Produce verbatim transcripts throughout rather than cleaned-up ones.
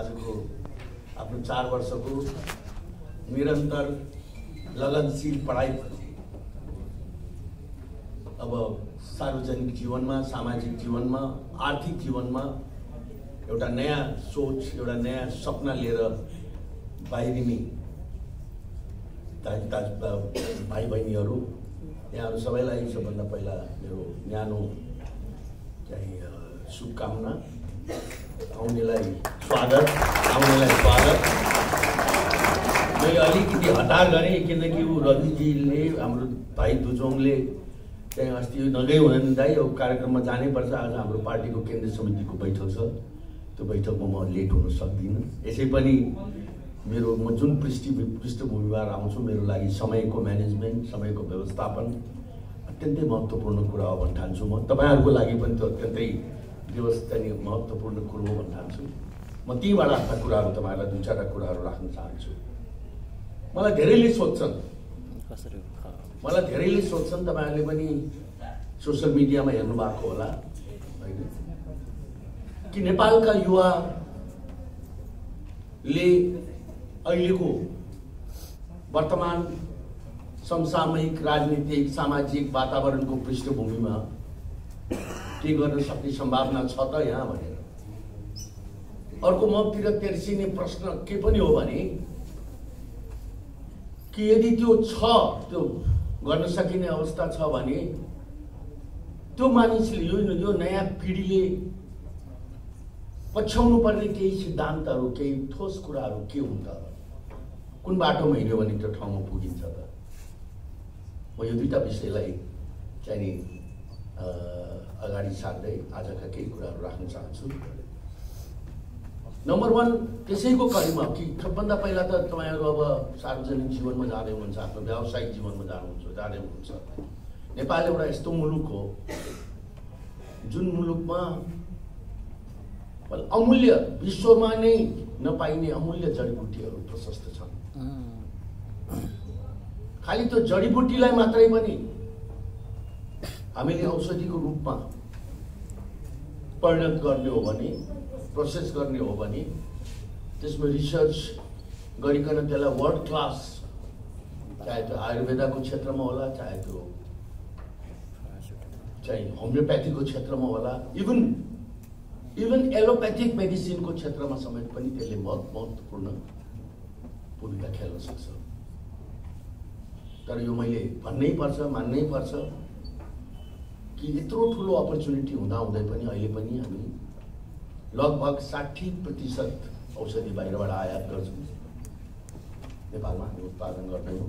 आजको आफ्नो चार वर्षको निरन्तर लगनशील पढाइपछि अब सार्वजनिक जीवनमा, सामाजिक जीवनमा, आर्थिक जीवनमा एउटा नयाँ सोच, एउटा नयाँ सपना लिएर बाहिरिने दाजु दाजु भाइ बहिनीहरू, यहाँहरू सबैलाई सबभन्दा पहिला मेरो न्यानो चाहिँ शुभकामना। आउनेलाई स्वागत, आउनेलाई स्वागत। मैले अलिकति हतार गरेँ किनकि ऊ रविजीले, हाम्रो भाइ दुजोङले चाहिँ अस्ति नगई हुँदैन दाइ, यो कार्यक्रममा जानैपर्छ। आज हाम्रो पार्टीको केन्द्रीय समितिको बैठक छ, त्यो बैठकमा म लेट हुन सक्दिनँ। यसै पनि मेरो म जुन पृष्ठ पृष्ठभूमिबाट आउँछु, मेरो लागि समयको म्यानेजमेन्ट, समयको व्यवस्थापन अत्यन्तै महत्त्वपूर्ण कुरा हो भन्न ठान्छु। म तपाईँहरूको लागि पनि त्यो अत्यन्तै व्यवस्था नि महत्त्वपूर्ण कुरो हो भन्न ठान्छु। म तीबाट आफ्ना कुराहरू तपाईँहरूलाई दुई चारवटा कुराहरू राख्न चाहन्छु। मलाई धेरैले सोध्छन् मलाई धेरैले सोध्छन् तपाईँहरूले पनि सोसियल मिडियामा हेर्नु भएको होला होइन, कि नेपालका युवाले अहिलेको वर्तमान समसामयिक राजनीतिक सामाजिक वातावरणको पृष्ठभूमिमा के गर्न सक्ने सम्भावना छ त यहाँ भनेर। अर्को मतिर तेर्सिने प्रश्न के पनि हो भने कि यदि त्यो छ, त्यो गर्न सकिने अवस्था छ भने त्यो मानिसले, यो यो नयाँ पिँढीले पछ्याउनु पर्ने केही सिद्धान्तहरू, केही ठोस कुराहरू के हुन् त? कुन बाटोमा हिँड्यो भने त्यो ठाउँमा पुगिन्छ त? म यो दुईटा विषयलाई चाहिँ नि अगाडि सार्दै आजका केही कुराहरू राख्न चाहन्छु। नम्बर वान, त्यसैको करीमा कि सबभन्दा पहिला त तपाईँहरू अब सार्वजनिक जीवनमा जाँदै हुनुहुन्छ, आफ्नो व्यावसायिक जीवनमा जानुहुन्छ जाँदै हुनुहुन्छ। नेपाल एउटा यस्तो मुलुक हो जुन मुलुकमा अमूल्य, विश्वमा नै नपाइने अमूल्य जडीबुटीहरू प्रशस्त छन्। खालि त्यो जडीबुटीलाई मात्रै पनि हामीले औषधिको रूपमा परिणत गर्ने हो भने, प्रोसेस गर्ने हो भने, त्यसमा रिसर्च गरिकन त्यसलाई वर्ल्ड क्लास, चाहे त्यो आयुर्वेदाको क्षेत्रमा होला, चाहे त्यो चाहिँ होमियोप्याथीको क्षेत्रमा होला, इभन इभन एलोप्याथिक मेडिसिनको क्षेत्रमा समेत पनि त्यसले बहुत महत्त्वपूर्ण भूमिका खेल्न सक्छ। तर यो मैले भन्नै पर्छ, मान्नै पर्छ कि यत्रो ठुलो अपर्च्युनिटी हुँदाहुँदै पनि अहिले पनि हामी लगभग साठी प्रतिशत औषधि बाहिरबाट आयात गर्छौँ। नेपालमा हामी उत्पादन गर्दैनौँ।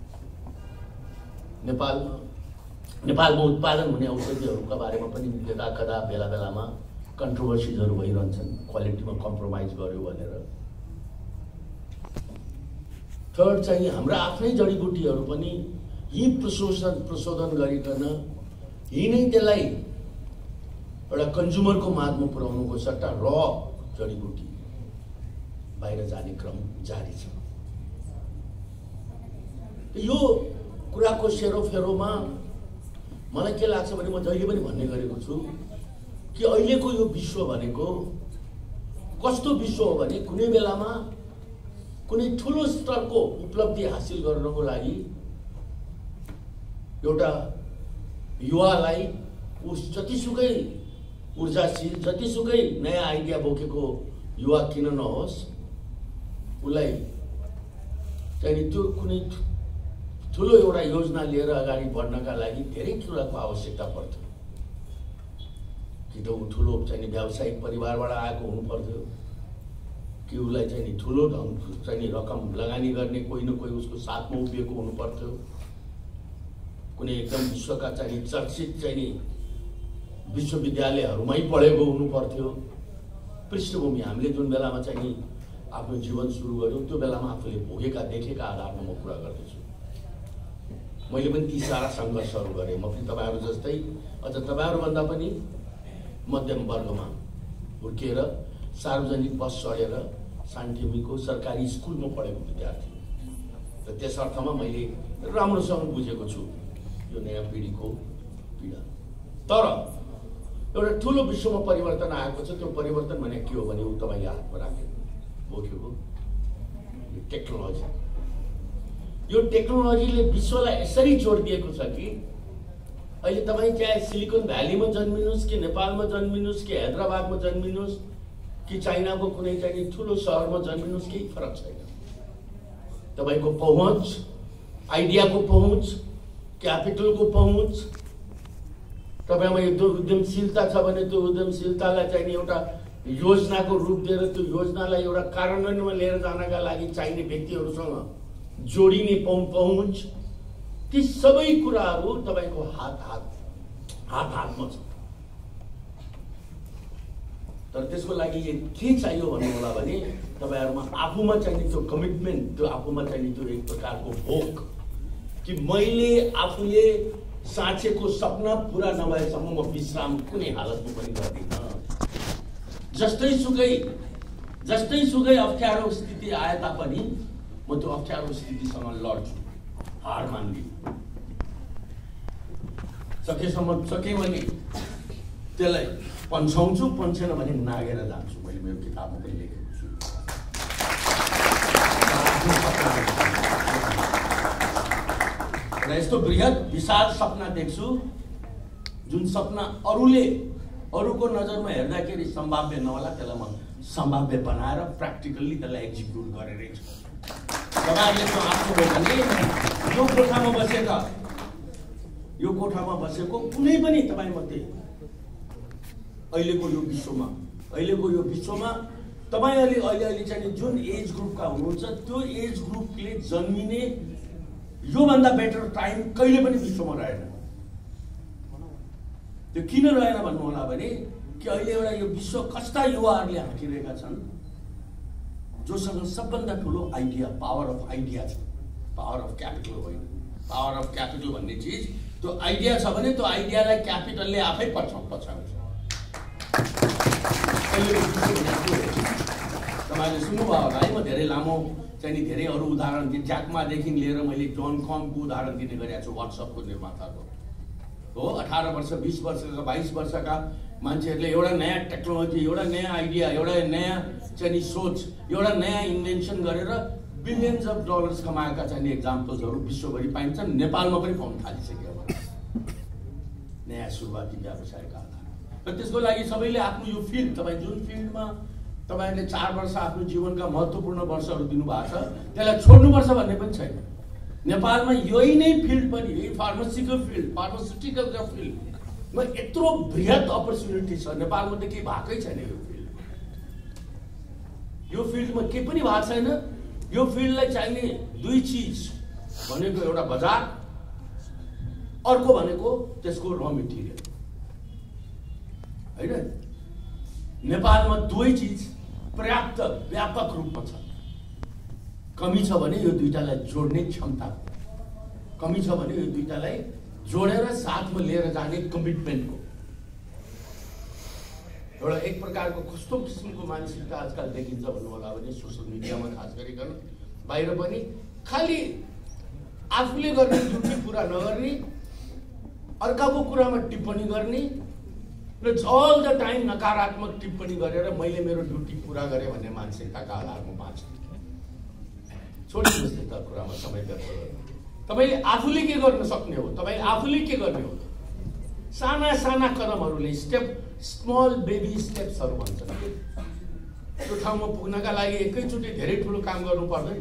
नेपालमा नेपालमा उत्पादन हुने औषधिहरूका बारेमा पनि यता कदा बेला बेलामा कन्ट्रोभर्सिजहरू भइरहन्छन्, क्वालिटीमा कम्प्रोमाइज गर्यो भनेर। थर्ड चाहिँ हाम्रा आफ्नै जडीबुटीहरू पनि यी प्रशोधन प्रशोधन गरिकन यी नै त्यसलाई एउटा कन्ज्युमरको माझमा पुर्याउनुको सट्टा र जडीबुटी बाहिर जाने क्रम जारी छ। यो कुराको सेरोफेरोमा मलाई के लाग्छ भने, म जहिले पनि भन्ने गरेको छु कि अहिलेको यो विश्व भनेको कस्तो विश्व हो भने, कुनै बेलामा कुनै ठुलो स्तरको उपलब्धि हासिल गर्नको लागि एउटा युवालाई, उस जतिसुकै ऊर्जाशील, जतिसुकै नयाँ आइडिया बोकेको युवा किन नहोस्, उसलाई चाहिँ त्यो कुनै ठुलो एउटा योजना लिएर अगाडि बढ्नका लागि धेरै कुराको आवश्यकता पर्छ। कि त ऊ ठुलो चाहिँ व्यावसायिक परिवारबाट आएको हुनु पर्थ्यो, कि उसलाई चाहिँ ठुलो ढङ्ग चाहिँ रकम लगानी गर्ने कोही न कोही उसको साथमा उभिएको हुनु पर्थ्यो, कुनै एकदम विश्वका चाहिँ चर्चित चाहिँ विश्वविद्यालयहरूमै पढेको हुनु पर्थ्यो। पृष्ठभूमि हामीले जुन बेलामा चाहिँ आफ्नो जीवन सुरु गर्यौँ त्यो बेलामा आफूले भोगेका देखेका आधारमा म कुरा गर्दैछु। मैले पनि ती सारा सङ्घर्षहरू गरेँ। म पनि तपाईँहरू जस्तै, अझ तपाईँहरूभन्दा पनि मध्यम वर्गमा हुर्किएर सार्वजनिक बस चढेर सान्टिमीको सरकारी स्कुलमा पढेको विद्यार्थी र त्यस अर्थमा मैले राम्रोसँग बुझेको छु यो नयाँ पिँढीको पीडा। तर एउटा ठुलो विश्वमा परिवर्तन आएको छ। त्यो परिवर्तन भने के हो भने ऊ तपाईँले हातमा राख्यो। बोकेको यो टेक्नोलोजी, यो टेक्नोलोजीले विश्वलाई यसरी जोडिदिएको छ कि अहिले तपाईँ चाहे सिलिकन भ्यालीमा जन्मिनुहोस् कि नेपालमा जन्मिनुहोस् कि हैदराबादमा जन्मिनुहोस् कि चाइनाको कुनै चाहिँ ठुलो सहरमा जन्मिनुहोस् केही फरक छैन। तपाईँको पहुँच, आइडियाको पहुँच, क्यापिटलको पहुँच, तपाईँमा यो उद्यमशीलता छ भने त्यो उद्यमशीलतालाई चाहिने एउटा योजनाको रूप दिएर त्यो योजनालाई एउटा कार्यान्वयनमा लिएर जानका लागि चाहिने व्यक्तिहरूसँग जोडिने पहुँच, ती सबै कुराहरू तपाईँको हात हात हात हातमा छ। तर त्यसको लागि के चाहियो भन्नु होला भने तपाईँहरूमा आफूमा चाहिने त्यो कमिटमेन्ट, त्यो आफूमा चाहिने त्यो एक प्रकारको भोक कि मैले आफूले साँचेको सपना पुरा नभएसम्म म विश्राम कुनै हालतमा पनि गर्दिनँ। जस्तै सुकै जस्तै सुकै अप्ठ्यारो स्थिति आए तापनि म त्यो अप्ठ्यारो स्थितिसँग लड्छु, हार मान्दिनँ। सकेसम्म सके भने त्यसलाई पन्छाउँछु, पन्छेन भने नागेर जान्छु। मैले मेरो किताबमा पनि लेखेको छु। र यस्तो बृहत विशाल सपना देख्छु जुन सपना अरूले अरूको नजरमा हेर्दाखेरि सम्भाव्य नहोला, त्यसलाई म सम्भाव्य बनाएर प्र्याक्टिकल्ली त्यसलाई एक्जिक्युट गरेरै छु। तपाईँहरूले त्यो आफ्नो भने यो कोठामा बसेका यो कोठामा बसेको कुनै पनि तपाईँमध्ये अहिलेको यो विश्वमा अहिलेको यो विश्वमा तपाईँहरूले अहिले अहिले चाहिँ जुन एज ग्रुपका हुनुहुन्छ त्यो एज ग्रुपले जन्मिने योभन्दा बेटर टाइम कहिले पनि विश्वमा रहेन। त्यो किन रहेन भन्नु होला भने कि अहिले एउटा यो विश्व कस्ता युवाहरूले हाँकिरहेका छन् जोसँग सबभन्दा ठुलो आइडिया, पावर अफ आइडिया छ, पावर अफ क्यापिटल होइन। पावर अफ क्यापिटल भन्ने चिज त्यो आइडिया छ भने त्यो आइडियालाई क्यापिटलले आफै पछाउ पछाउँछ। तपाईँले सुन्नुभयो होला है, म धेरै लामो चाहिँ नि धेरै अरू उदाहरण दिएँ। ज्याकमादेखि लिएर मैले जन कमको उदाहरण दिने गरेको छु, वाट्सएपको निर्माताको हो। अठार वर्ष बिस वर्षका बाइस वर्षका मान्छेहरूले एउटा नयाँ टेक्नोलोजी, एउटा नयाँ आइडिया, एउटा नयाँ चाहिँ सोच, एउटा नयाँ इन्भेन्सन गरेर बिलियन्स अफ डलर्स कमाएका चाहिँ एक्जाम्पल्सहरू विश्वभरि पाइन्छन्। नेपालमा पनि पाउन थालिसक्यो नयाँ सुरुवाती व्यवसायका आधार। र त्यसको लागि सबैले आफ्नो यो फिल्ड, तपाईँ जुन फिल्डमा तपाईँहरूले चार वर्ष आफ्नो जीवनका महत्त्वपूर्ण वर्षहरू दिनुभएको छ त्यसलाई छोड्नुपर्छ भन्ने पनि छैन। नेपालमा यही नै फिल्ड पनि, यही फार्मास्युटिकल फिल्ड फार्मास्युटिकलका फिल्डमा यत्रो बृहत अपर्च्युनिटी छ। नेपालमा त केही भएकै छैन यो फिल्ड। यो फिल्डमा केही पनि भएको छैन। यो फिल्डलाई चाहिने दुई चिज भनेको एउटा बजार, अर्को भनेको त्यसको र मेटेरियल होइन। नेपालमा दुवै चिज पर्याप्त व्यापक रूपमा छ। कमी छ भने यो दुईटालाई जोड्ने क्षमता, कमी छ भने यो दुईटालाई जोडेर साथमा लिएर जाने कमिटमेन्टको एउटा एक प्रकारको कस्तो किसिमको मानसिकता आजकल देखिन्छ भन्नु होला भने सोसियल मिडियामा खास गरिकन बाहिर पनि खालि आफूले गर्ने ड्युटी पुरा नगर्ने, अर्काको कुरामा टिप्पणी गर्ने र अल द टाइम नकारात्मक टिप्पणी गरेर मैले मेरो ड्युटी पुरा गरेँ भन्ने मानसिकताका आधारमा बाँच्ने। छोडिदिनुहोस् न त कुरामा समय व्यर्थ गर्नु। तपाईँले आफूले के गर्न सक्ने हो, तपाईँले आफूले के गर्ने हो, साना साना कदमहरूले, स्टेप स्मल बेबी स्टेप्सहरू भन्छन्। त्यो ठाउँमा पुग्नका लागि एकैचोटि धेरै ठुलो काम गर्नु पर्दैन।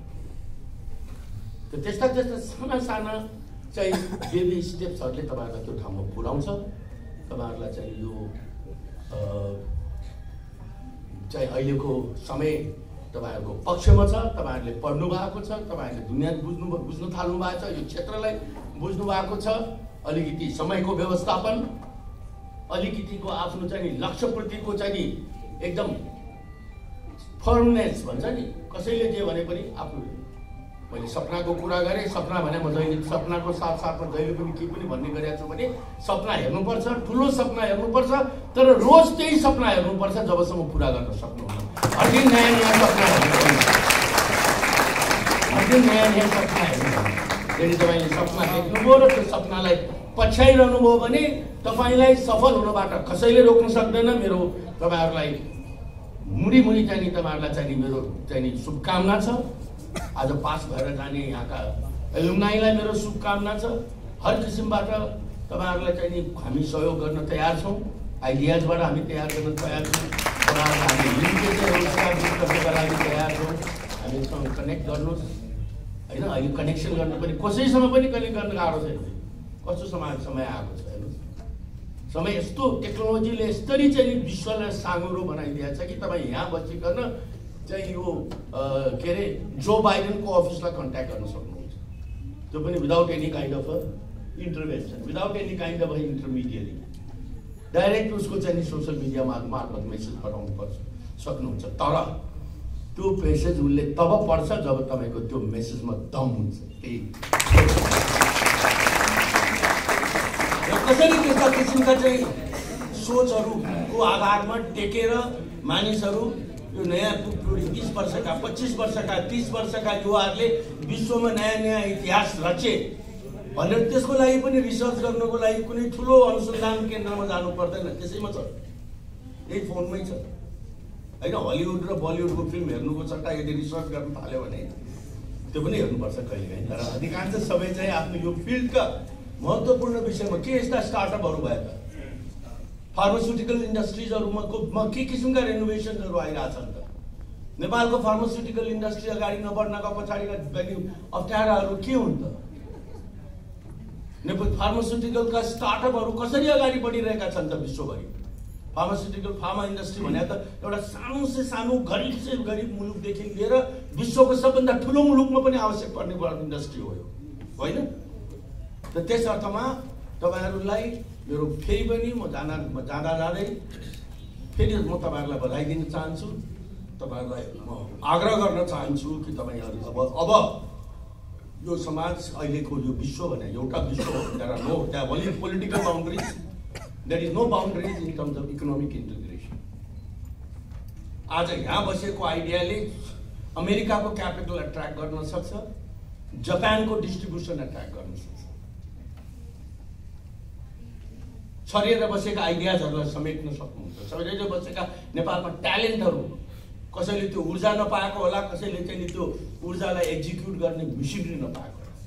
त्यस्ता त्यस्ता साना साना चाहिँ बेबी स्टेप्सहरूले तपाईँहरूलाई त्यो ठाउँमा पुर्याउँछ। तपाईँहरूलाई चाहिँ यो चाहिँ अहिलेको समय तपाईँहरूको पक्षमा छ। तपाईँहरूले पढ्नु भएको छ, तपाईँहरूले दुनियाँ बुझ्नु बुझ्न थाल्नु भएको छ, यो क्षेत्रलाई बुझ्नु भएको छ। अलिकति समयको व्यवस्थापन, अलिकतिको आफ्नो चाहिँ लक्ष्यप्रतिको चाहिँ एकदम फर्मनेस भन्छ नि, कसैले जे भने पनि आफूले। मैले सपनाको कुरा गरेँ, सपना भने म जहिले सपनाको साथसाथमा जहिले पनि के पनि भन्ने गरेको छु भने सपना हेर्नुपर्छ, ठुलो सपना हेर्नुपर्छ, तर रोज त्यही सपना हेर्नुपर्छ जबसम्म पुरा गर्न सक्नुहुन्न। हर दिन नयाँ नयाँ सपना हेर्नु, हर दिन नयाँ नयाँ सपना हेर्नु। यदि तपाईँले सपना देख्नुभयो र त्यो सपनालाई पछ्याइरहनु भयो भने तपाईँलाई सफल हुनबाट कसैले रोक्न सक्दैन। मेरो तपाईँहरूलाई मुडी मुडी चाहिँ नि तपाईँहरूलाई चाहिँ नि मेरो चाहिँ नि शुभकामना छ। आज पास भएर जाने यहाँका एलुमनाईलाई मेरो शुभकामना छ। हर किसिमबाट तपाईँहरूलाई चाहिँ नि हामी सहयोग गर्न तयार छौँ। आइडियाजबाट हामी तयार गर्न तयार छौँ। तपाईँहरूलाई हामी लिङ्केजहरू गर्नका लागि तयार छौँ। हामीसँग कनेक्ट गर्नुहोस् होइन। अहिले कनेक्सन गर्नु पनि कसैसँग पनि कनेक्ट गर्न गाह्रो छैन। कस्तो समय समय आएको छ हेर्नुहोस्। समय यस्तो टेक्नोलोजीले यसरी चाहिँ नि विश्वलाई साँगुरो बनाइदिएको छ कि तपाईँ यहाँ बसिकन चाहिँ यो के अरे जो बाइडेनको अफिसलाई कन्ट्याक्ट गर्न सक्नुहुन्छ। त्यो पनि without any kind of intervention, without any kind of intermediary. Direct उसको चाहिँ नि सोसियल मिडिया मार्फत मेसेज पठाउनु पर्छ सक्नुहुन्छ। तर त्यो मेसेज उसले तब पढ्छ जब तपाईँको त्यो मेसेजमा दम हुन्छ। त्यही कसरी त्यस्ता किसिमका चाहिँ सोचहरूको आधारमा टेकेर मानिसहरू यो नयाँ पिँढी बिस वर्षका पच्चिस वर्षका तीस वर्षका युवाहरूले विश्वमा नयाँ नयाँ इतिहास रचे भनेर त्यसको लागि पनि रिसर्च गर्नको लागि कुनै ठुलो अनुसन्धान केन्द्रमा जानु पर्दैन। त्यसैमा छ, यही फोनमै छ होइन। हलिउड र बलिउडको फिल्म हेर्नुको सट्टा यदि रिसर्च गर्न थाल्यो भने त्यो पनि हेर्नुपर्छ कहिलेकाहीँ। तर अधिकांश सबै चाहिँ आफ्नो यो फिल्डका महत्त्वपूर्ण विषयमा के यस्ता स्टार्टअपहरू भए त फार्मास्युटिकल इन्डस्ट्रिजहरूमा के किसिमका रेनोभेसनहरू आइरहेछन् त। नेपालको फार्मास्युटिकल इन्डस्ट्री अगाडि नबढ्नका पछाडिका अप्ठ्याराहरू के हुन् त। नेपाल फार्मास्युटिकलका स्टार्टअपहरू कसरी अगाडि बढिरहेका छन् त विश्वभरि। फार्मास्युटिकल फार्मा इन्डस्ट्री भने त एउटा सानो से सानो गरिब से गरिब मुलुकदेखि लिएर विश्वको सबभन्दा ठुलो मुलुकमा पनि आवश्यक पर्ने इन्डस्ट्री हो यो होइन। र त्यस अर्थमा तपाईँहरूलाई मेरो फेरि पनि म जान म जाँदा जाँदै फेरि म तपाईँहरूलाई बधाई दिन चाहन्छु। तपाईँहरूलाई म आग्रह गर्न चाहन्छु कि तपाईँहरू अब अब यो समाज अहिलेको यो विश्व भने एउटा विश्व हो। There are no there only political boundaries, there is no boundaries in terms of economic integration. आज यहाँ बसेको आइडियाले अमेरिकाको क्यापिटल एट्र्याक्ट गर्न सक्छ, जापानको डिस्ट्रिब्युसन एट्र्याक्ट गर्न सक्छ। छरिएर बसेका आइडियाजहरूलाई समेट्न सक्नुहुन्छ। छरिएर बसेका नेपालमा ट्यालेन्टहरू, कसैले त्यो ऊर्जा नपाएको होला, कसैले चाहिँ त्यो ऊर्जालाई एक्जिक्युट गर्ने मिसिनरी नपाएको होला।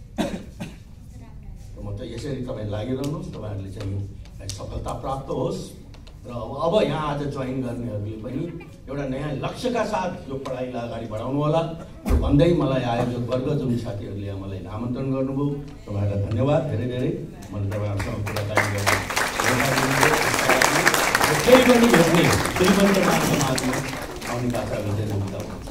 म त यसरी तपाईँ लागिरहनुहोस्, तपाईँहरूले चाहिँ सफलता प्राप्त होस्। र अब यहाँ आज जोइन गर्नेहरूले पनि एउटा नयाँ लक्ष्यका साथ यो पढाइलाई अगाडि बढाउनु होला। त्यो भन्दै मलाई आयोजक वर्ग जुन साथीहरूले मलाई आमन्त्रण गर्नुभयो तपाईँहरूलाई धन्यवाद धेरै धेरै। मैले तपाईँहरूसँग कुराकानी गर्ने फेरि पनि भेट्ने फेरि पनि समाजमा आउने बाचा विजय हुन्छ।